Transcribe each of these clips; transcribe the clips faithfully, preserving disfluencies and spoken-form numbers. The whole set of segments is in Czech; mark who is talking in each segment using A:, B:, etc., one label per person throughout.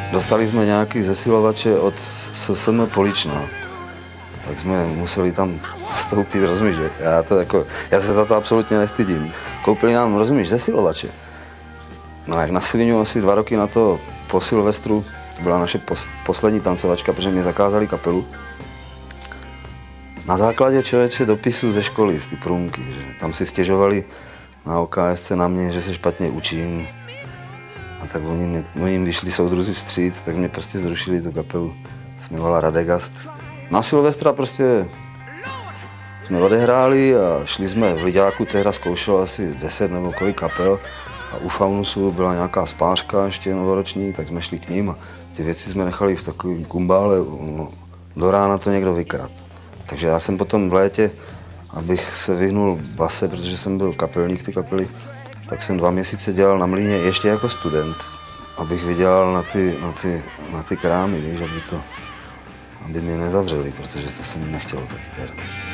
A: Dostali jsme nějaký zesilovače od S S M Poličná. Tak jsme museli tam vstoupit, rozumíš, já, to jako, já se za to absolutně nestydím. Koupili nám, rozumíš, zesilovače. No jak na Sviňu asi dva roky na to po Silvestru, to byla naše pos, poslední tancovačka, protože mě zakázali kapelu. Na základě člověče dopisu ze školy, z ty průmky, že tam si stěžovali na O K S C na mě, že se špatně učím. A tak oni, mě, oni jim vyšli soudruzi vstříc, tak mě prostě zrušili tu kapelu. Se jmenovala Radegast. Na Silvestra prostě jsme odehráli a šli jsme v Liďáku, tehda zkoušelo asi deset nebo kolik kapel. A u Faunusu byla nějaká spářka ještě novoroční, tak jsme šli k ním a ty věci jsme nechali v takovém kumbále, no, do rána to někdo vykradl. Takže já jsem potom v létě, abych se vyhnul base, protože jsem byl kapelník ty kapely, tak jsem dva měsíce dělal na mlýně ještě jako student, abych vydělal na ty, na ty, na ty krámy, víš, aby, to, aby mě nezavřeli, protože to jsem nechtěl taky teda.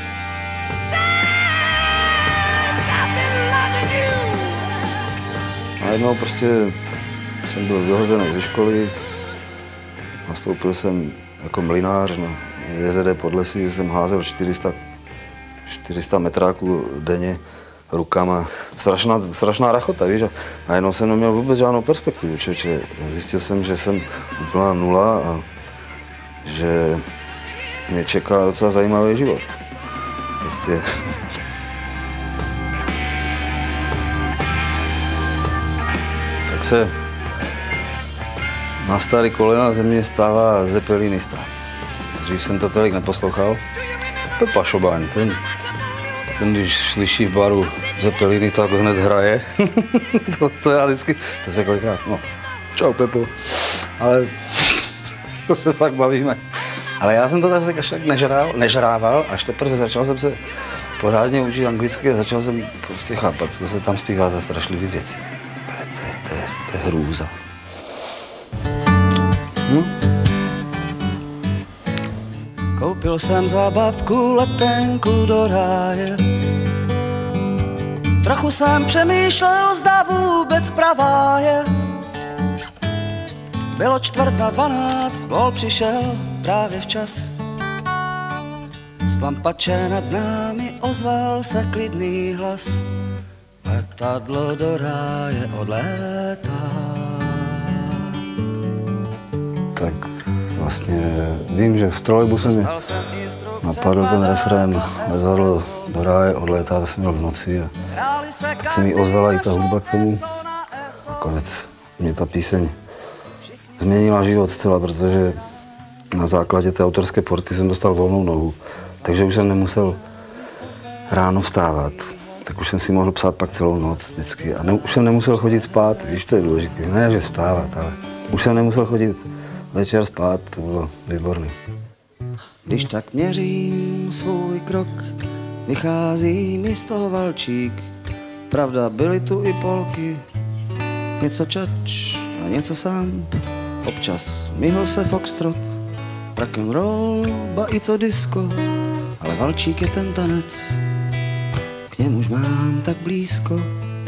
A: Najednou prostě jsem byl vyhozený ze školy, nastoupil jsem jako mlynář na J Z D Podlesí, jsem házel čtyři sta metráků denně rukama. Strašná, strašná rachota, víš, a najednou jsem neměl vůbec žádnou perspektivu, člověče. Zjistil jsem, že jsem úplná nula a že mě čeká docela zajímavý život. Prostě. Tak se na starý kolena ze mě stává zepelinista. Dřív jsem to tolik neposlouchal. Pepa Šobaň, ten, ten když slyší v baru Zepeliny, tak hned hraje. to, to já vždycky, to se kolikrát, no, čau Pepo, ale to se fakt bavíme. Ale já jsem to tak až tak nežrával, nežrával, až teprve začal jsem se pořádně učit anglicky a začal jsem prostě chápat, co se tam zpívá za strašlivý věci. To je, to je, to je, to je hrůza. Hm?
B: Koupil jsem za babku letenku do ráje. Trochu jsem přemýšlel, zda vůbec pravá je. Bylo čtvrt na dvanáct, vol přišel právě včas. Z lampače nad námi ozval se klidný hlas. Letadlo do ráje odlétá.
A: Tak vlastně vím, že v trolejbuse mě napadl ten refrén Letadlo do ráje odlétá, to jsem měl v noci a tak se mi ozvala i ta hudba k tomu. Konec mě ta píseň změnila život zcela, protože na základě té autorské porty jsem dostal volnou nohu, takže už jsem nemusel ráno vstávat. Tak už jsem si mohl psát pak celou noc vždycky a ne, už jsem nemusel chodit spát, víš, to je důležité, ne, že vstávat, ale už jsem nemusel chodit večer spát, to bylo výborné.
B: Když tak měřím svůj krok, vychází mi z toho valčík. Pravda, byly tu i polky, něco čač a něco sám. Občas myhl se foxtrot, rock'n'roll, ba i to disco, ale valčík je ten tanec, k němuž mám tak blízko.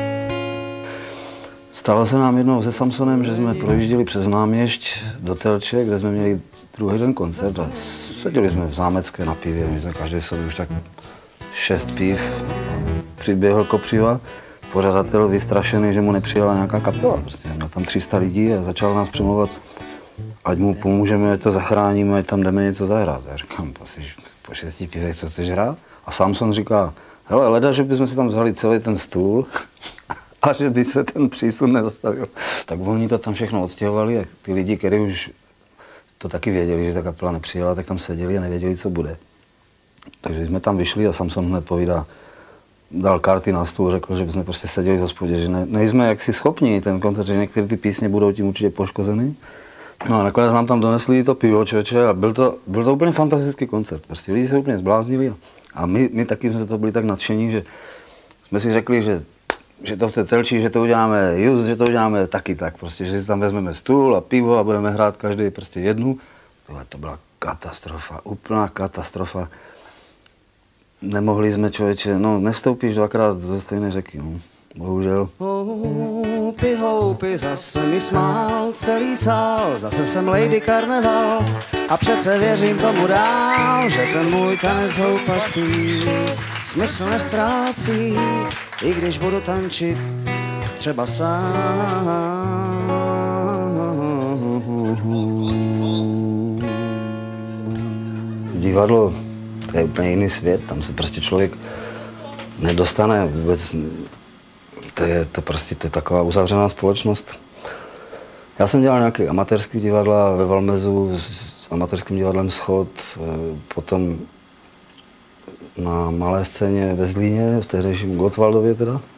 A: Stalo se nám jednou se Samsonem, že jsme projížděli přes náměšť do Telče, kde jsme měli druhý den koncert a seděli jsme v Zámecké na pivě, my jsme každý sobě už tak šest piv. Přiběhl Kopřiva, pořadatel vystrašený, že mu nepřijela nějaká kapela. Prostě měl tam tři sta lidí a začal nás přemlouvat, ať mu pomůžeme, ať to zachráníme, ať tam jdeme něco zahrát. Já říkám, po šesti pivech, co chceš hrát? A Samson říká, hele, leda, že bychom si tam vzali celý ten stůl a že by se ten přísun nezastavil. Tak oni to tam všechno odstěhovali a ty lidi, kteří už to taky věděli, že ta kapela nepřijela, tak tam seděli a nevěděli, co bude. Takže jsme tam vyšli a Samson hned povídá, dal karty na stůl, řekl, že bychom prostě seděli v hospodě, že ne, nejsme jaksi schopni ten koncert, že některé ty písně budou tím určitě poškozený. No a nakonec nám tam donesli to pivo, člověče, a byl to, byl to úplně fantastický koncert. Prostě lidi se úplně zbláznili a my, my taky jsme to byli tak nadšení, že jsme si řekli, že že to v té Telči, že to uděláme just, že to uděláme taky tak, prostě, že si tam vezmeme stůl a pivo a budeme hrát každý prostě jednu. Tohle to byla katastrofa, úplná katastrofa. Nemohli jsme, člověče, no nevstoupíš dvakrát ze stejné řeky, no, bohužel.
B: Oh, houpy, houpy, zase mi smál celý sál, zase jsem Lady Karneval a přece věřím tomu dál, že ten můj tanec houpací smysl nestrácí, i když budu tančit třeba sám.
A: Divadlo, to je úplně jiný svět, tam se prostě člověk nedostane vůbec, to je, to prostě to je taková uzavřená společnost. Já jsem dělal nějaké amatérské divadla ve Valmezu s amatérským divadlem Schod, potom na malé scéně ve Zlíně, v tehdejším Gottwaldově teda.